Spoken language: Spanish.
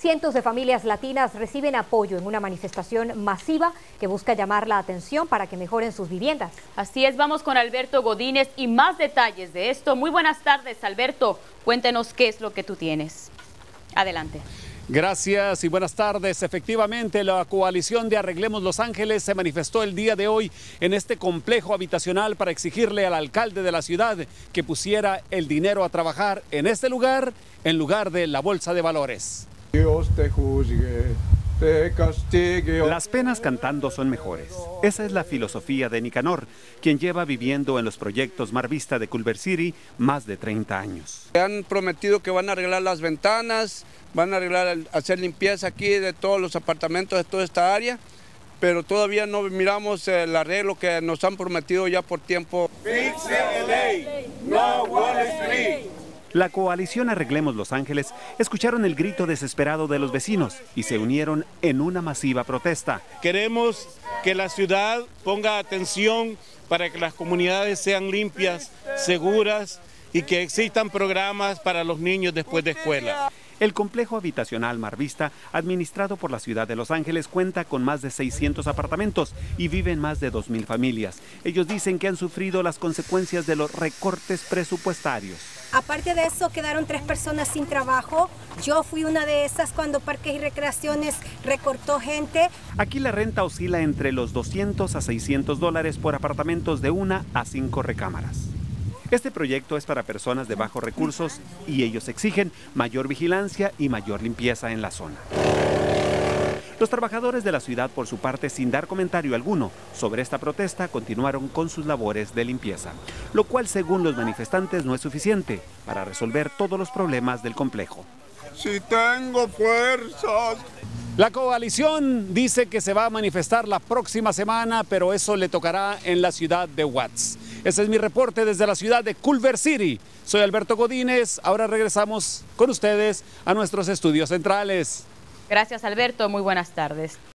Cientos de familias latinas reciben apoyo en una manifestación masiva que busca llamar la atención para que mejoren sus viviendas. Así es, vamos con Alberto Godínez y más detalles de esto. Muy buenas tardes, Alberto. Cuéntenos qué es lo que tú tienes. Adelante. Gracias y buenas tardes. Efectivamente, la coalición de Arreglemos Los Ángeles se manifestó el día de hoy en este complejo habitacional para exigirle al alcalde de la ciudad que pusiera el dinero a trabajar en este lugar en lugar de la bolsa de valores. Dios te juzgue, te castigue. Las penas cantando son mejores. Esa es la filosofía de Nicanor, quien lleva viviendo en los proyectos Mar Vista de Culver City más de 30 años. Han prometido que van a arreglar las ventanas, van a hacer limpieza aquí de todos los apartamentos de toda esta área, pero todavía no miramos el arreglo que nos han prometido ya por tiempo. Fix LA, no Wall Street. La coalición Arreglemos Los Ángeles escucharon el grito desesperado de los vecinos y se unieron en una masiva protesta. Queremos que la ciudad ponga atención para que las comunidades sean limpias, seguras y que existan programas para los niños después de escuela. El complejo habitacional Mar Vista, administrado por la ciudad de Los Ángeles, cuenta con más de 600 apartamentos y viven más de 2,000 familias. Ellos dicen que han sufrido las consecuencias de los recortes presupuestarios. Aparte de eso, quedaron 3 personas sin trabajo. Yo fui una de esas cuando Parques y Recreaciones recortó gente. Aquí la renta oscila entre los $200 a $600 por apartamentos de 1 a 5 recámaras. Este proyecto es para personas de bajos recursos y ellos exigen mayor vigilancia y mayor limpieza en la zona. Los trabajadores de la ciudad, por su parte, sin dar comentario alguno sobre esta protesta, continuaron con sus labores de limpieza, lo cual, según los manifestantes, no es suficiente para resolver todos los problemas del complejo. Si tengo fuerzas. La coalición dice que se va a manifestar la próxima semana, pero eso le tocará en la ciudad de Watts. Ese es mi reporte desde la ciudad de Culver City. Soy Alberto Godínez. Ahora regresamos con ustedes a nuestros estudios centrales. Gracias, Alberto. Muy buenas tardes.